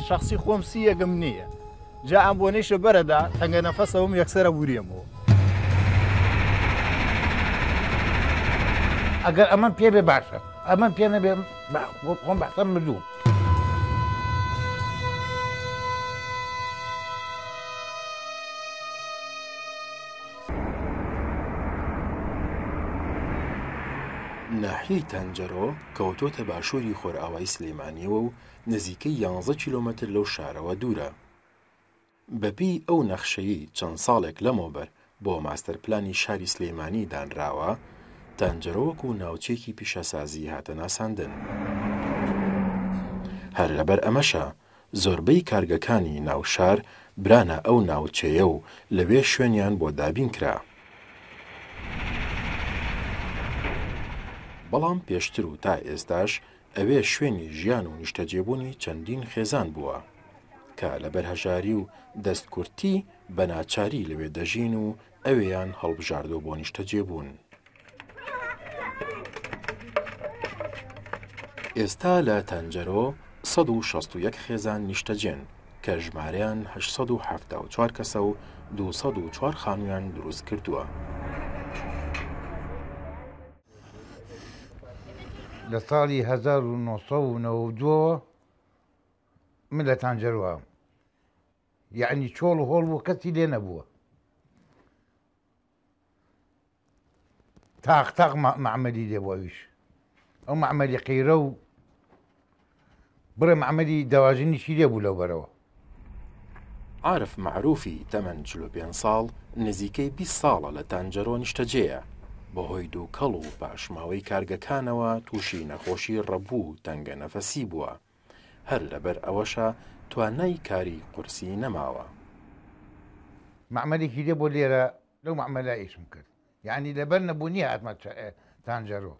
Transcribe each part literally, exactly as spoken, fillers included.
شخصی خۆم سیەکەم نییە جا ئەم بۆ نەیشە بەرەدا تەنگە نەفەسەوەم یەکسەرە بوریێمەوە ئەگەر ئەمەم پێ بێ باشە ئەمەم پێ نەبێ خۆم بەحسەم مردووم ناحیەی تانجەرۆ کەوتۆتە باشووری خۆرئاوای سلێمانیەوە و نزیکەی یانزە کیلۆمەتر لەو شارەوە دوورە. بەپێی ئەو نەخشەیی چەند ساڵێک لەمەوبەر بۆ ماستەرپلانی شاری سلێمانی دانراوە، تانجەرۆوەکو ناوچێکی پیشەسازی هاتە ناساندن. هەر لەبەر ئەمەشە زۆربەی کارگەکانی ناوشار برانە ئەو ناوچەیە و لەوێ شوێنیان بۆ دابین کرا. بەڵام پێشتر و تا ئێستاش ئەوێ شوێنی ژیان و نیشتەجێبوونی چەندین خێزان بووە کە لەبەر هەژاری و دەستکورتی بە ناچاری لەوێ دەژین و ئەوێیان هەڵبژاردۆ بۆ نیشتەجێبوون. ئێستا لە تانجەرۆ سەد و شەست و یەک خێزان نیشتەجێن کە ژمارەیان هەشت سەد و هەفتاد و چوار کەسە و دووسەد و چوار خانوویان دروست کردووە. لە ساڵی هەزار و نۆ سەد و نەوە و دووەوە من لە تانجەرۆوە یعنی چۆڵ و هۆڵ بوو کەسی لێ نەبووە تاق تاق معمەلی لێ بووە ویش ئەو معمەلی قەیرە و بڕێ معمەلی دەواژنیشی لێ بوو لەو بەرەوە. عارف معروفی تەمەن چل و پێنج ساڵ نزیکەی بیست ساڵە لە تانجەرۆ نیشتەجێیە بەهۆی دووکەڵ و پاشماوەی کارگەکانەوە تووشی نەخۆشی ڕەبوو و تەنگە نەفەسی بووە. هەر لەبەر ئەوەشە توانای کاری قورسی نەماوە. معمەلێکی لێ بۆ لێرە لەو معمەلا ئیشم کرد یعنی لەبەر نەبوونیە هاتمە تانجەرۆ.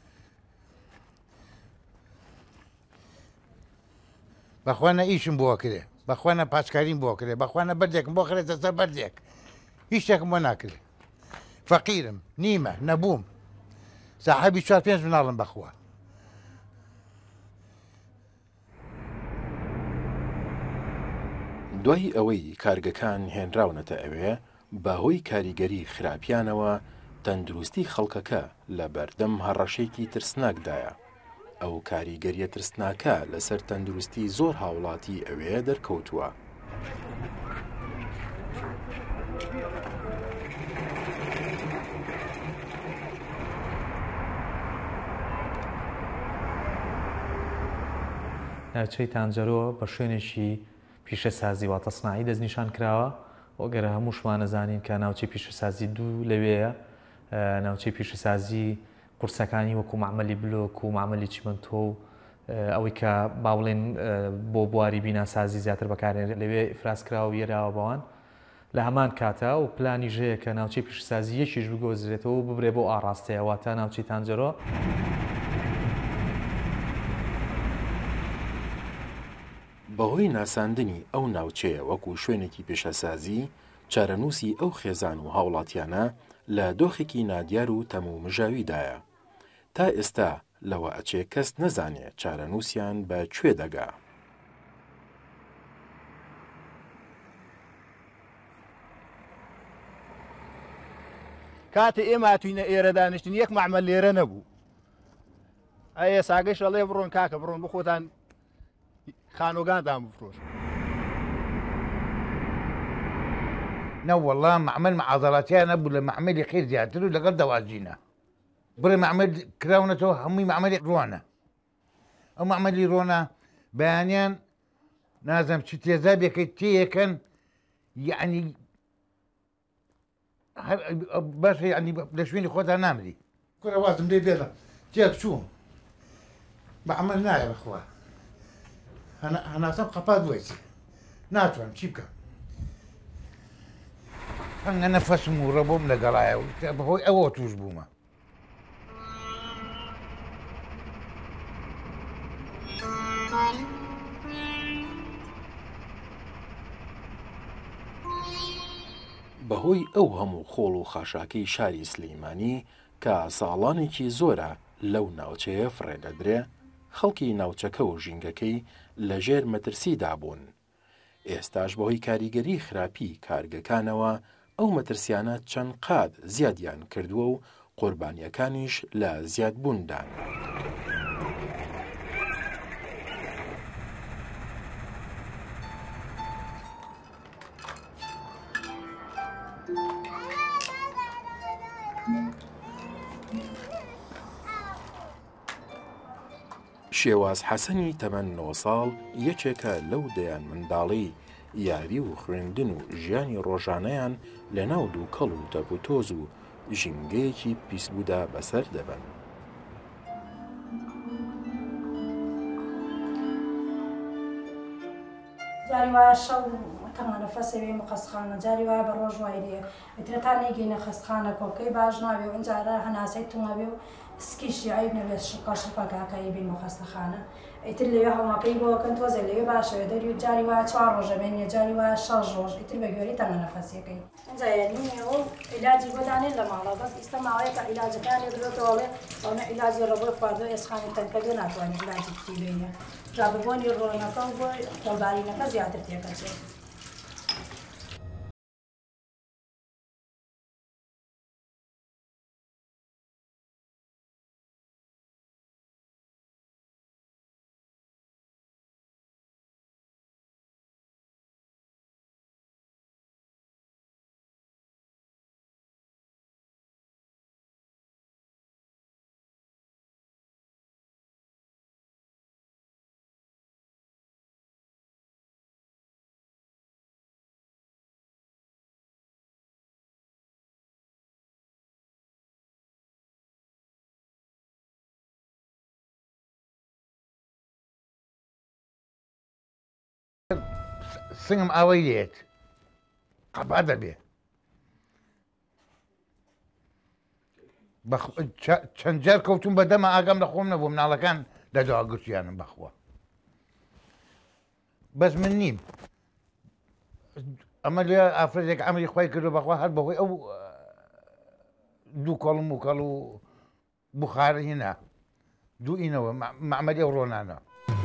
بەخوانە ئیشم بۆ کرێ بەخوانە پاسکاریم بۆ کرێ بەخوانە بەردێکم بۆ خرێتە سەر بەردێک هیچ شتێکم بۆ ناکرێ. فەقیرم نیمە نەبووم ساحەبی چوار پێنج مناڵم بەخوا. دوای ئەوەی کارگەکان هێنراونەتە ئەوێ بەهۆی کاریگەری خراپیانەوە تەندروستی خەڵکەکە لە بەردەم هەڕەشێکی ترسناکدایە. ئەو کاریگەریە ترسناکە لەسەر تەندروستی زۆر هاوڵاتی ئەوێ دەرکەوتووە. ناوچەی تانجەرۆ بە شوێنێکی پیشەسازی واتە سنایی دەستنیشان کراوە وەگەرە هەمووشمان نەزانین کە ناوچەی پیشەسازی دوو لەوەیە ناوچەی پیشەسازی قورسەکانی وەکو معمەلی بلۆک و معمەلی چیمەنتۆ و ئەوەی کە باوڵێن بۆ بواری بیناسازی زیاتر بەکارێن لەوێ ئیفراز کراوە و یێراوە بەوان لە هەمان کاتە و پلانی ژەیە کە ناوچەی پیشەسازی یەکیش بگۆزرێتەوە و ببرێ بۆ ئاڕاستەیە واتە ناوچەی تانجەرۆ. بەهۆی ناساندنی ئەو ناوچەیە وەکو شوێنێکی پێشەسازی چارەنووسی ئەو خێزان و هاوڵاتیانە لە دۆخێکی نادیار و تەموو مژاویدایە. تا ئێستا لەوە ئەچێ کەس نەزانێ چارەنووسیان بە کوێ دەگا. کاتێ ئێمە هاتووینە ئێرە دانیشتین یەک معمەل لێرە نەبوو. ئەیە ساگەیش ئەڵێ بڕۆن کاکە بڕۆن بخۆتان خانۆگانتان بفرۆش. نەوەڵڵا معمەل مەعازەڵاتیان نەبوو لە معمەلی خێر زیاتر و لەگەڵ دەواژینە. بڕێ معمەل کراونەتەوە هەمووی معمەلی ڕوانە. ئەو معمەلی ڕۆنە بەیانیان نازەم چ تێزابێکەی تێیەکەن یعنی باشە یعنی لە شوێنی خۆتان نامری. کوڕە وازم لێ بێڵە تێک چووم معمەل نایە بەخوا. هەناسەم قەپات بۆیچ ناتوانم چی بکەم. هەنگە نەفەسم و ڕەبۆم لەگەڵایە و بەهۆی ئەوە توش بوومە. بەهۆی ئەو هەموو خۆڵ و خاشاکەی شاری سلەیمانی کە ساڵانێکی زۆرە لەو ناوچەیە فڕێدەدرێ خەڵکی ناوچەکە و ژینگەکەی لەژێر مەترسیدا بوون. ئێستاش بەهۆی کاریگەری خراپی کارگەکانەوە ئەو مەترسیانە چەند قات زیادیان کردووە و قوربانیەکانیش لە زیادبووندان. شێواز حەسەنی تەمەن نۆ ساڵ یەکێکە لەو دەیان منداڵی یاری و خوێندن و ژیانی ڕۆژانەیان لە ناو دوو کەڵ و تەپ و تۆز و ژینگەیەکی پیسبوودا بەسەر دەبن. جاری وایە شەو تەمانە فەسەوێ مەخەستخانە، جاری وایە بە ڕۆژ وای لێ ئیترە تا نەیگەینە خەستخانە کۆکەی باش ناوێ و ئەنجارە هەناسەی تومەبێ و سکیشی عیب نەبێت شقا شقا کاکایی بین مەخەستەخانە ئیتر لەوێ هەڵمەکەی بۆکەن تۆزە لەوێ باشەوێ دەری و جاری وایە چوار ڕۆژە بێنێ، جاری وایە شەش ڕۆژ ئیتر بە گوێرەی تەمەنە فەسیەکەی ئەنجایە و عیلاجی بۆدانێت لە ماڵە بەس ئیستا ماوەیەکە عیلاجەکانی درێتەوەڵێ ئەوە عیلاجی ڕەبۆی خواردۆ ئێسخانی تەنکە بێ ناتوانێت عیلاجی کتیبێنە جاببوونی ڕۆنەکە و بۆی خۆڵبارینەکە زیاتر تێکەچێت. سنگم ئاوەی لێت قەبا دەبێ چەند جار کەوتون بەدەمە ئاگەم لە خۆم نەبوو مناڵەکان لە داوا گرتویانم بەخوا بەس من نیم ئەمە لێ ئافرەتێک ئەمری خۆی کردو بەخوا هەر بەهۆی ئەو دوو کەڵم و کەڵ و بخارە هێنا دوو ئینەوە مەعمەدی ئەو ڕۆنانە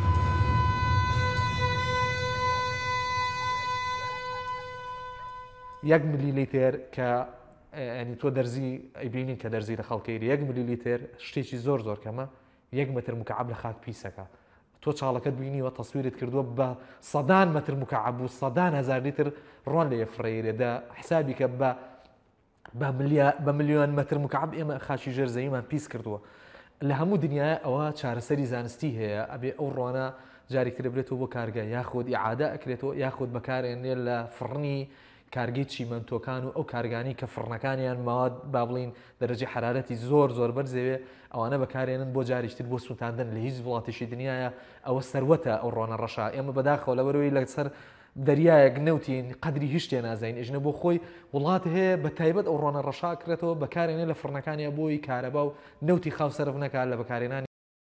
یەک ملیلیتر کە ینی تۆ دەرزی ئەیبینین کە دەرزی لە خەڵکەیری یەک ملیلیتر شتێکی زۆر زۆر کەمە یەک مەتر مکعب لە خاک پیسەکە تۆ چاڵەکەت بینیوە تەسویرت کردووە بە سەدان مەتر مکعب و سەدان هەزار لیتر ڕۆن لە یەفرەیرێ دا حسابی کە بە بە ملیۆن مەتر مکعب ئێمە خاچی ژێرزەویمان پیس کردووە لە هەموو دنیای ئەوە چارەسەری زانستی هەیە ئەبێ ئەو ڕۆنە جارێکتر بێتەوە بۆ کارگە یاخود ئیعادە ئەکرێتەوە یاخود بەکارێنێ لە فڕنی کارگەی چیمەنتۆکان و ئەو کارگانی کە فڕنەکانیان ماوەت با بڵین دەرەجی حرارەتی زۆر زۆر بەرزەوێ ئەوانە بەکارێنن بۆ جاریشتر بۆ سووتاندن لە هیچ وڵاتیشی دنیاە ئەوە سەروەتە ئەو ڕۆنە ڕەشا ئێمە بەداخەوە لەبەرەوەی لەسەر دەریایەک نەوتین قەدری هیچ شتێ نازین ئژنە بۆ خۆی وڵات هەیە بە تایبەت ئەو ڕۆنە ڕەشا کرێتەوە بەکارێنێ لە فڕنەکانیە بۆی کارەبا و نەوتی خاو سەرف نەکات لە بەکارێنانی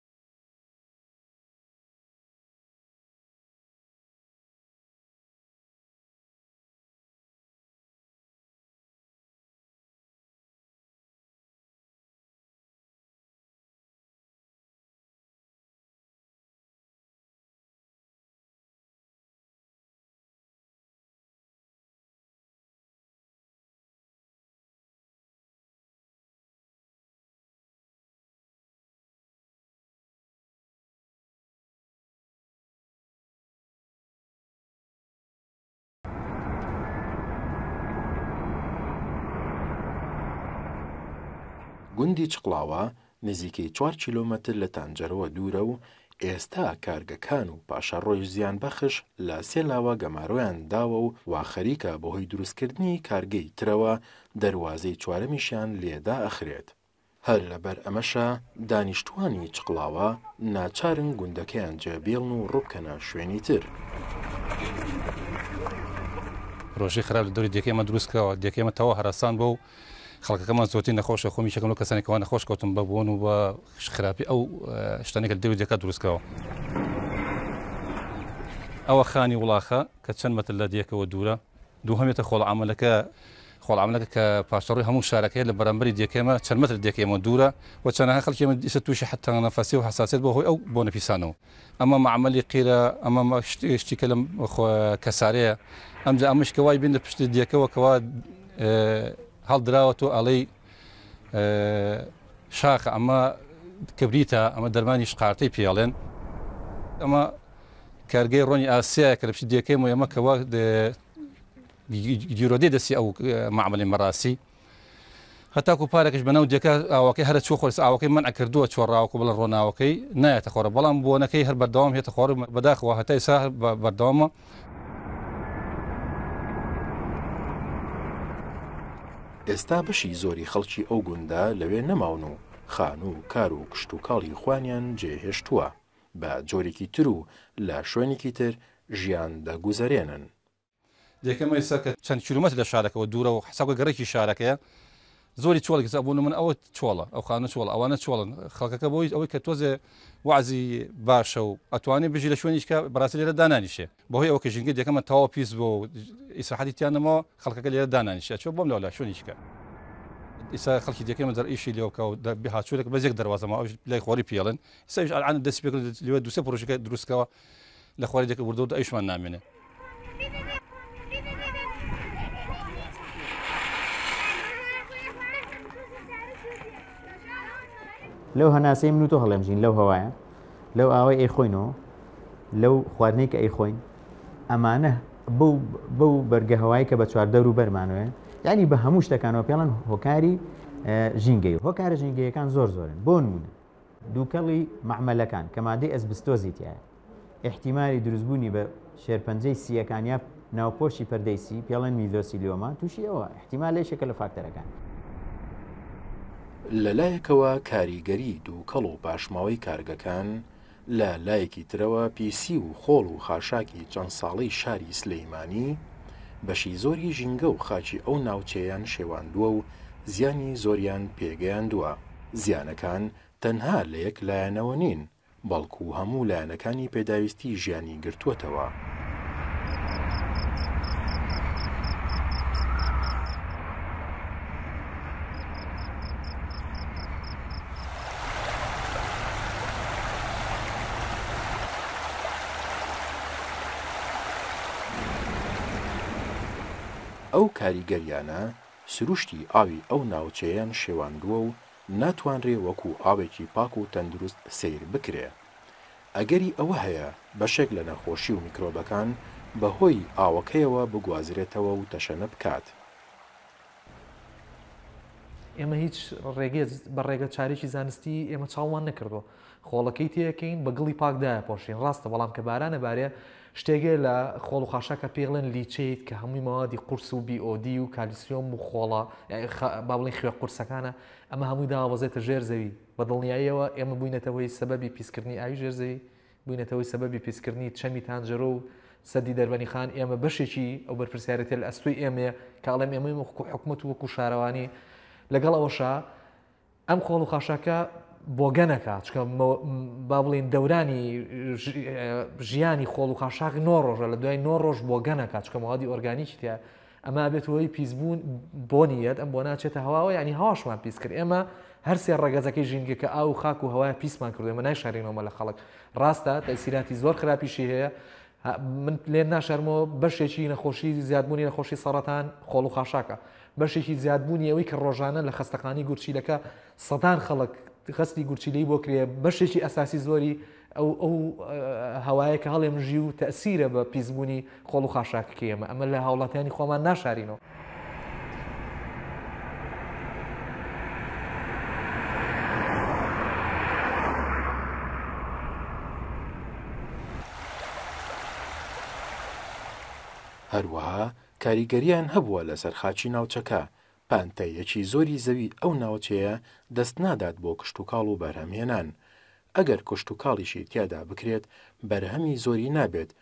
گوندی چقڵاوە نزیکەی چوار کیلۆمەتر لە تانجەرەوە دوورە و ئێستا کارگەکان و پاشەڕۆی زیان بەخش لە سێلاوە گەمارۆیان داوە و وا خەریکە بەهۆی دروستکردنی کارگەی ترەوە دەواازەی چوارەمیشیان لێدا ئەخرێت. هەر لەبەر ئەمەشە دانیشتوانی چقڵاوە ناچارن گوندەکەیان جێبێڵن و ڕووبکەنە شوێنی تر. ڕۆژی خراپ لە دەوری دیەکەمە دروستکەوە دیەکەمە تەوا هەراسان بۆ و خەڵکەکەمان زۆرتی نەخۆشە خۆمی شەکەم و کەسانێکەوە نەخۆش کەوتم بەبوون و بە خراپی ئەو شتانێکە دەوری دیەکە دروستکەوە. ئەوە خانی وڵاخە کە چەند مەتر لە دیەکەوە دوورە دووهەمێتە خۆڵ عملەکە خۆڵاملەکە کە پاشەڕووی هەموو شارەکەی لە بەرامبەری دیەکەمە چەند مەتر دیەکەمە دوورە و چەندەها خەڵکی ئێمە ئیسە تووشی حتا نەفەسی و حساسیت بۆ هۆی ئەو بۆ نەپیسانەوە ئەمە معاملی قیرە ئەمە شتێکە لەم کەسارەیە ئەمجا ئەمەش کەوای بین لە پشت دیەکەوە کەوا هەڵدراوە تۆ ئەڵەی شاخە ئەمە کبریتە ئەمە دەرمانی شقارتەی پێڵێن ئەمە کارگەی ڕۆنی ئاسیایە کە لە پشت دیەکەم و ئەمە کەوا گیرۆدەی دەستی ئەو معاملی مەراسی هەتاکو پارێکش بەناو دیەکە ئاوەکەی هەرە چۆ خۆرس ئاوەکەی منع کردووە چۆڕاوەکو بڵە ڕۆناوەکەی نایەتە خۆرە بەڵام بۆنەکەی هەر بەردەوام هێتە خۆر بەداخەوە هەتای سا بەردەوامە ئێستا بەشی زۆری خەڵکی ئەو گوندا لەوێ نەماون و خان و کار و کشت و کاڵی خوانیان جێهێشتووە بە جۆرێکی تر و لە شوێنێکی تر ژیان دەگوزارێنن. دیەکەمە ئێستا کە چەند کیلومەتر لە شارەکەەوە دوورە و حسابە گەڕێکی شارەکەیە زۆری چۆڵێک زەبوون من ئەوە چۆڵە ئەو خانە چۆڵ ئەوانە چۆڵن خەڵکەکە بۆی ئەوەی کە تۆزێ وعزی باشە و ئەتوانێت بژی لە شوێنیشکە بەڕاستی لێرە دانانیشێ بەهۆی ئەوە کە ژینگە دیەکەمە تەواو پیس بۆ ئیسراحەتی تیانەمەوە خەڵکەکە لێرە دانانیشە چۆ بۆم لەولا شوێنیشکە ئیسا خەڵکی دیەکەمە دەر ئیشی لێوکە و بهاچوولێک بەزێک دەواازەمە ئەو لای خۆری پێڵن ئێستاش ئەلعان دەست پێ لێوە دووسێ پرۆژەکە دروستکەوە لە خۆری دێکە وردە و ئەیشمان نامێنێ لەو هەناسەی من و تۆ هەڵێمژین لەو هەوایە لەو ئاوای ئەی خۆینەوە لەو خواردنەی کە ئەی خۆین ئەمانە بەو بەرگە هەوایی کە بە چواردەور و بەرمانوێ یعنی بە هەموو شتەکانەوە پێڵەن هۆکاری ژینگەی هۆکارە ژینگەیەکان زۆر زۆرن بۆ نمونە دووکەڵی مەعمەلەکان کە مادەی ئەسبستۆزی تایە احتیمالی دروستبوونی بە شێرپەنجەی سیەکان یا ناوپۆشی پەردەی سی پێڵەن میزۆسیلیۆما تووشی ئەوە احتیمال لێشێکە لە فاکتەرەکان. لەلایەکەوە کاریگەری دووکەڵ و پاشماوەی کارگەکان لە لایەکی ترەوە پیسی و خۆڵ و خاشاکی چەند ساڵەی شاری سلەیمانی بەشی زۆری ژینگە و خاچی ئەو ناوچەیان شێواندووە و زیانی زۆریان پێگەیاندووە. زیانەکان تەنها لە یەک لایەنەوە نین بەڵکو هەموو لایەنەکانی پێداویستی ژیانی گرتووەتەوە. ئەو کاریگەریانە سروشتی ئاوی ئەو ناوچەیان شێواندووە و ناتوانرێ وەکو ئاوێکی پاک و تەندروست سیر بکرێ. ئەگەری ئەوە هەیە بەشێک لە نەخۆشی و میکرۆبەکان بەهۆی ئاوەکەیەوە بگوازرێتەوە و تەشەنە بکات. ئێمە هیچ ڕێگەت بە ڕێگە چارێکی زانستی ئێمە چاڵمان نەکردووە خۆڵەکەی تێەکەین بە گڵی پاکدایە پۆشین ڕاستە بەڵام کە بارانە بارێ شتێگە لە خۆڵ و خاشاکە پێڵێن لیچیت کە هەمووی ماوادی قورس و بیئۆدی و کالیسیۆم و خۆڵە با بڵین خوێ قورسەکانە ئەمە هەمووی داوازێتە ژێر زەوی بە دڵنیاییەوە ئێمە بووینەتەوەی سەبەبی پیسکردنی ئاوی ژێر زەوی بووینەتەوەی سەبەبی پیسکردنی چەمی تانجەرۆ و سەدی دەربەنی خان ئێمە بەشێکی ئەو بەرپرسیارەتی لە ئەستوی ئێمە کاڵێم ئێمە وەکو حکومەت و وەکو شارەوانی لەگەڵ ئەوەشە ئەم خۆڵ و خاشاکە بۆگەنەکە چکە با بڵین دەورانی ژیانی خۆڵ و خاشاک نۆ ڕۆژە لە دوای نۆ ڕۆژ بۆگەنەکە چکە ماوادی ئۆرگانیکی تیا ئەمە بێتەوەی پیسبوون بۆ نیەت ئەم بۆ ناچێتە هەواوە ینی هەواشمان پیس کرد ئێمە هەرسێ ڕێگەزەکەی ژینگەکە ئاو و خاک و هەوای پیسمان کردو ئێمە نایشارینەوە لە خەڵک ڕاستە تەسیراتی زۆر خراپیشی هەیە من لێن ناشەرمەوە بەشێکی نەخۆشی زیادبوونی نەخۆشی سەرەتان خۆڵ و خاشاکە بەشێکی زیادبوونی ئەوەی کە ڕۆژانە لە خەستەخانەی گورچیلەکە سەدان خەڵک خستی گورچیلەی بۆ کرێ بەشێکی ئەساسی زۆری ئەو ئەو هەوایە کە هەڵێم ژی و تەسیرە بە پیسبوونی خۆڵ و خاشاکەکە ئێمە ئەمە لە هاوڵاتیانی خۆمان ناشارینەوە. هەروەها کاریگەریان هەبووە لەسەر خاچی ناوچەکە پانتەیەکی زۆری زەوی ئەو ناوچەیە دەست نادات بۆ کشتتوکاڵ و بەرهەمهێنان ئەگەر کشتتوکاڵیشی تیادا بکرێت بەرهەمی زۆری نابێت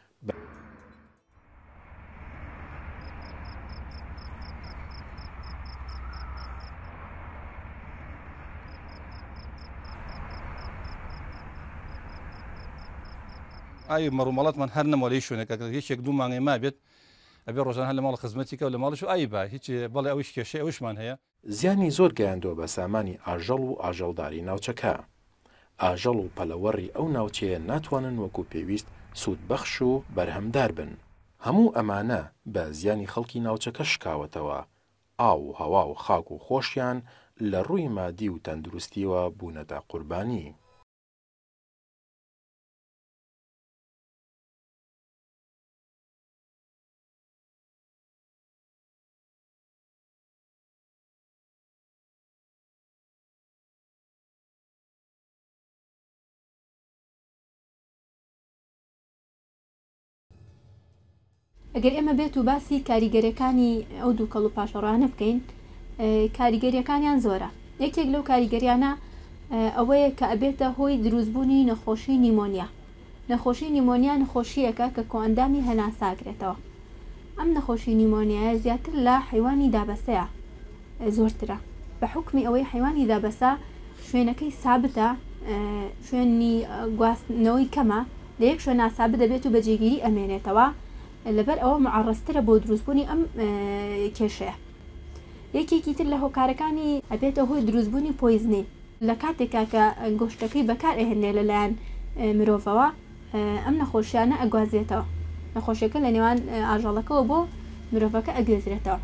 ئای مەڕوومەڵاتمان هەر نەمەڵی شوێنەکە هیچێک دوو مانگی ما بێت ئەبێ ڕۆژان هەر لە ماڵ خزمەتیکە و لە ماڵش و ئایبا هیچ بەڵێ ئەوش کێشەی ئەوشمان هەیە. زیانی زۆر گەیاندۆ بە سامانی ئاژەڵ و ئاژەڵداری ناوچەکە. ئاژەڵ و پەلەوەڕی ئەو ناوچەیە ناتوانن وەکو پێویست سوودبەخش و بەرهەمدار بن. هەموو ئەمانە بە زیانی خەڵکی ناوچەکە شکاوەتەوە. ئاو و هەوا و خاک و خۆشیان لە ڕووی مادی و تەندروستیەوە بوونەتە قوربانی. ئەگەر ئێمە بێت و باسی کاریگەریەکانی ئەو دوو کەڵ و پاشەڕانە بکەین، کاریگەریەکانیان زۆرە. یەکێک لەو کاریگەریانە ئەوەیە کە ئەبێتە هۆی دروستبوونی نەخۆشی نیمۆنیا. نەخۆشی نیمۆنیا نەخۆشیەکە کە کۆئەندامی هەناساگرێتەوە. ئەم نەخۆشی نیمۆنیایە زیاتر لە حیوانی دابەسەیە زۆرترە. بە حکمی ئەوەی حیوانی دابەسە شوێنەکەی سابتە، شوێنی گواستنەوەی کەمە، لە یەک شوێن ناسابت دەبێت و بەجێگیری ئەمێنێتەوە، لەبەر ئەوە معڕسترە بۆ دروستبوونی ئەم کێشەیە. یەکێکی تر لە هۆکارەکانی ئەبێتە هۆی دروستبوونی پۆیزنین. لە کاتێکا کە گۆشتەکەی بەکار ئەهێنێ لەلایەن مرۆڤەوە، ئەم نەخۆشیانە ئەگوازێتەوە. نەخۆشیەکە لە نێوان ئاژەڵەکەەوە بۆ مرۆڤەکە ئەگوێزرێتەوە.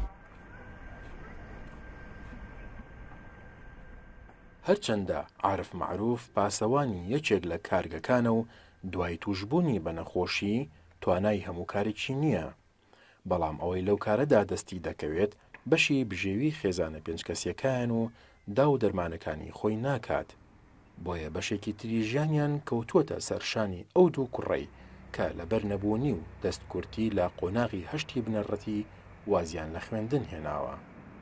هەرچەندە عارف معروف پاسەوانی یەکێک لە کارگەکانە و دوای توشبوونی بە نەخۆشی توانای هەمووکارێکی نییە، بەڵام ئەوەی لەو کارەدا دەستی دەکەوێت بەشی بژێوی خێزانە پێنجکەسیەکان و دا و دەرمانەکانی خۆی ناکات. بۆیە بەشێکی تری ژیانیان کەوتووەتە سەرشانی ئەو دوو کوڕەی کە لەبەر نەبوونی و دەستکورتی لە قۆناغی هەشتی بنەڕەتی وازیان لە خوێندن هێناوە.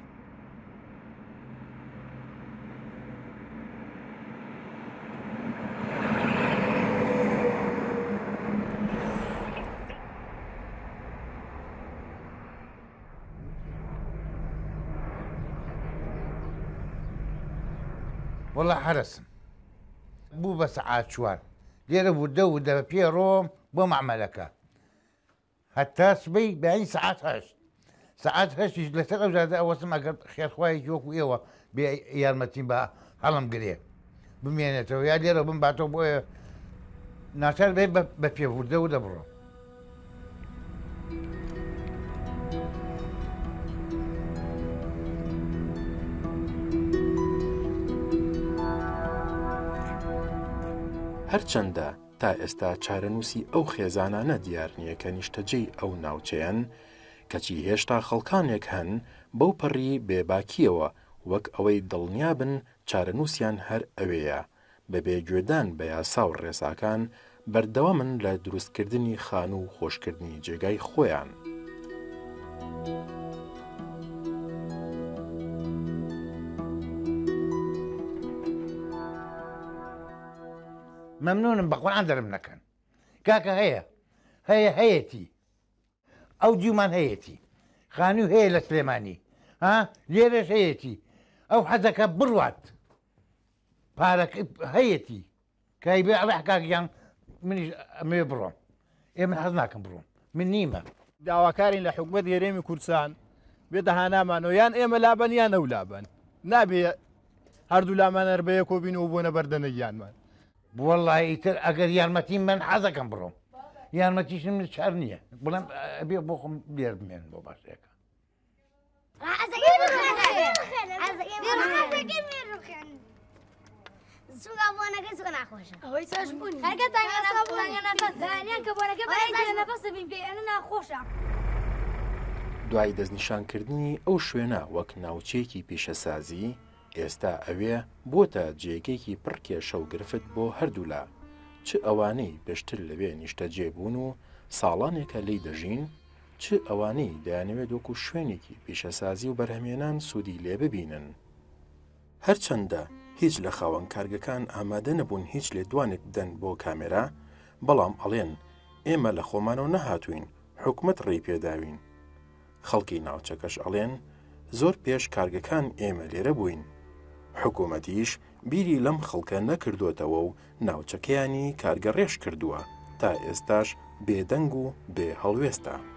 والله حرسم بوو بە سەعات چوار لێرە بوو دە و دە پێ ڕۆم بۆ معمەلەکە هەتا سبەی بەینی سەعات هەشت سەعات هەشتیش لەسەر ئەو جادە ئەوەسم ئەگەر خێرخوای وەکو ئێوە بێ یارمەتیم بە هەڵم گرێ بمێنێتەوە یا لێرە بم باتەوە بۆیە ناچار بێ بە پێبوردە و دەبڕۆ. هەرچەندە تا ئێستا چارەنووسی ئەو خێزانانە دیار نییە کە نیشتەجێی ئەو ناوچەیەن، کەچی هێشتا خەڵکانێک هەن بەو پەڕی بێباکیەوە وەک ئەوەی دڵنیابن چارەنووسیان هەر ئەوەیە بەبێ گوێدان بە یاسا و ڕێساکان بەردەوامن لە دروستکردنی خان و خۆشکردنی جێگای خۆیان. مەمنونم بە قورئان دەرم نەکەن کاکە هەیە هەیە هەیەتی ئەو دیومان هەیەتی خانوو هەیە لە سلێمانی ها لێرەش هەیەتی ئەو حەزەکە بڕوات پارەکە هەیەتی کای بێ ئەڵێ حکاکیان منیش ئەمێ بڕۆم ئێ من حەز ناکەم بڕۆم من نیمە داواکارین لە حکومەت هێرێمی کوردستان بێتە هانامانەوە یان ئێمە لابن یان ئەو لابن نابێ هەردوو لامانەر بە یەکۆ بینەوە بۆنە بەردەنەیانمان. والله ئیتر ئەگەر یارمەتی من حەزەکەم بڕۆم یارمەتیشم من چار نییە بڵم بێ بۆ خۆم لێر بمێن بۆ باشەکە. سوگا بۆنەکە سوگا ناخۆشە ئەوەی چاش بوونی دانیان کە بۆنەکە نەفەسە بین پێ ئەنە ناخۆشە. دوای دەستنیشانکردنی ئەو شوێنە وەک ناوچەیەکی پیشەسازی ئێستا ئەوێ بۆتە جێگەیەکی پڕ کێشە و گرفت بۆ هەردوولا چ ئەوانەی پێشتر لەوێ نیشتەجێ بوون و ساڵانێکە لی دەژین چ ئەوانەی دەیانەوێت وەکو شوێنێکی پیشەسازی و بەرهەمێنان سوودی لێ ببینن. هەرچەندە هیچ لە خاوەن کارگەکان ئامادە نەبوون هیچ لێدوانێک بدەن بۆ کامێرا، بەڵام ئەڵێن ئێمە لە خۆمانەوە نەهاتوین حکومەت ڕێی پێداوین. خەڵکی ناوچەکەش ئەڵێن زۆر پێش کارگەکان ئێمە لێرە بووین. حکوومەتیش بیری لەم خەڵکە نەکردوێتەوە و ناوچەکەیانی کارگەڕێش کردووە تا ئێستاش بێدەنگ و بێ هەڵوێستە.